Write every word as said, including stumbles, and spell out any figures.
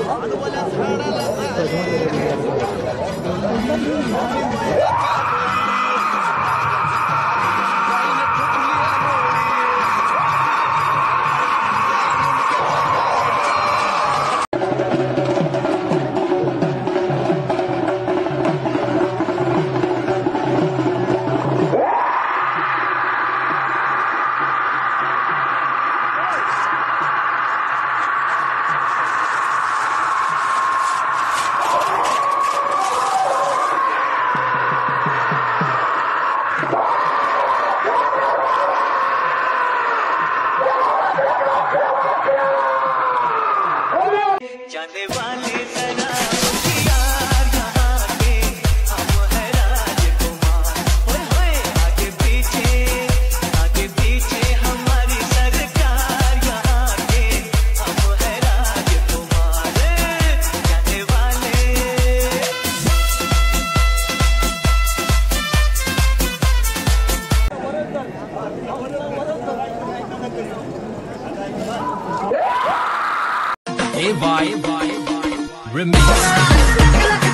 जाने वाले जना यार यहाँ के हम है राजकुमार, ओए होए आगे पीछे आगे पीछे हमारी सरकार, यहाँ के हम है राजकुमार जाने वाले। Hey, bye, bye, bye. Remix.